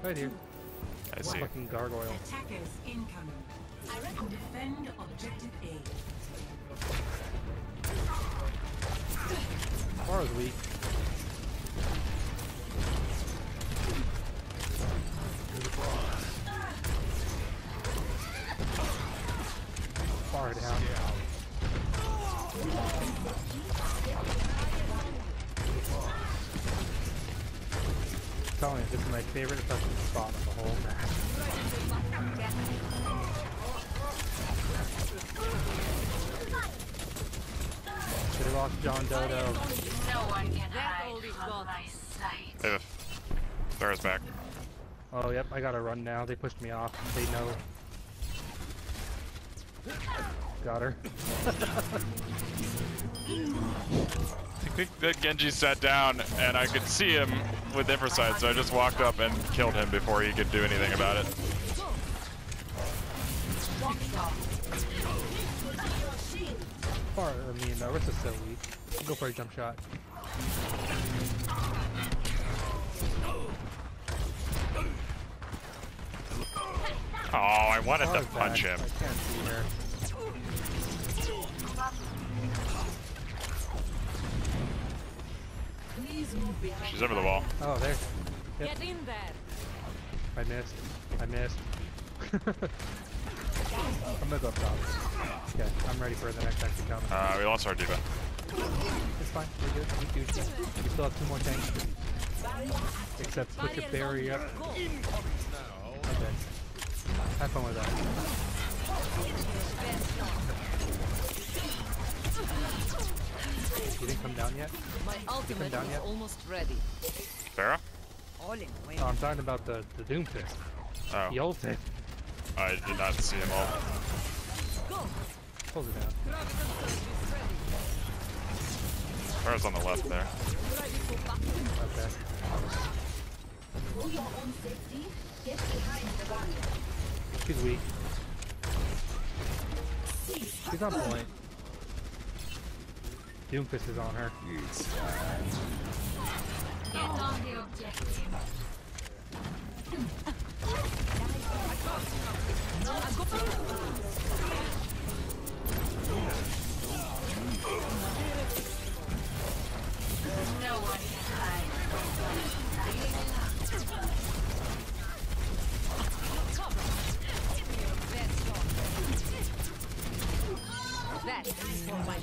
Right here. I see. Fucking gargoyle. Attackers incoming. Defend objective A. Pharah's weak. Pharah down. I'm telling you, this is my favorite fucking spot of the whole match. Should have lost John Dodo. No one can hide from my sight. Hey, Pharah's back. Oh, yep, I gotta run now. They pushed me off. They know. Got her. I think that Genji sat down and I could see him with Infrasight, so I just walked up and killed him before he could do anything about it. Pharah, I mean, Orisa's so weak. Go for a jump shot. Oh, I wanted to Pharah's punch back. him. I can't see her. She's over the wall. Oh, there. Yep. Get in there. I missed. I missed. I'm gonna go up top. Okay, I'm ready for the next act to come. We lost our diva. It's fine. We're good. We still have 2 more tanks. Except put your barrier up. Okay. Have fun with that. You didn't come down yet? My ultimate down is yet? almost ready. Pharah? All in way. Oh, I'm talking about the Doom Fist. Oh, The old thing. I did not see him all. Close it down. Pharah's on the left there. Okay. She's weak. She's on point. Doomfist is on her. Get on the objective. No one can hide from That is for my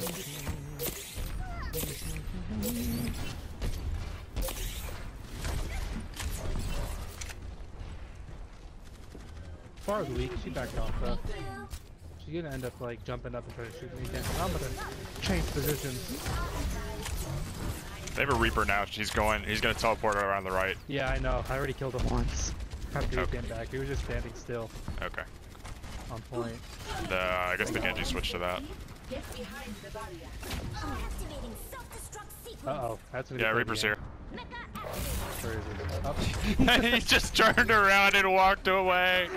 Pharah's weak. She backed off though. She's gonna end up like jumping up and trying to shoot me again. I'm gonna change positions. They have a Reaper now. He's gonna teleport around the right. Yeah, I know. I already killed him once. After he Okay. came back, he was just standing still Okay. on point. I guess the Genji switched to that. Uh oh, that's gonna Yeah, be Reaper's here. Where is it? Oh. He just turned around and walked away.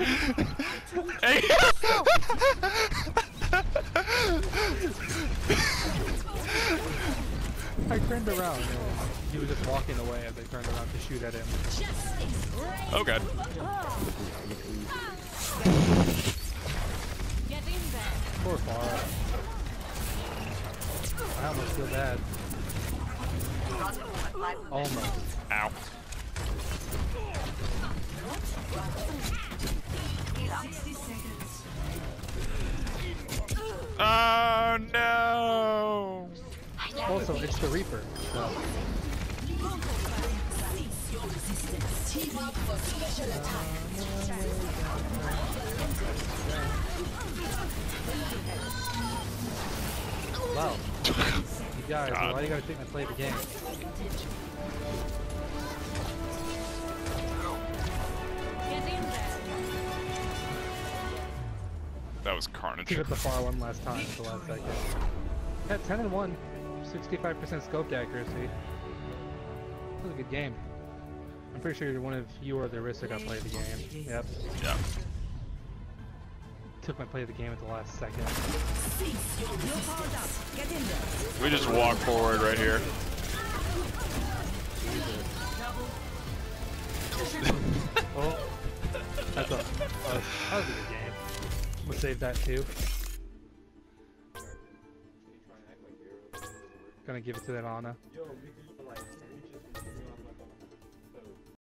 I turned around and he was just walking away as I turned around to shoot at him. Oh god. Get in there. Poor Pharah. I almost feel bad. Almost. Ow. Oh no! Also, it's the Reaper. So. Wow. You guys, God. why do you gotta take my play of the game? Get in there. That was carnage. Keep it the far one last time at the last second. At 10 and 1, 65% scoped accuracy. That was a good game. I'm pretty sure one of you or the Orisa got play of the game. Yep. Yeah. Took my play of the game at the last second. Get in there. We just walk forward right here. Oh, That was a good game. We'll save that too. Gonna give it to that Ana.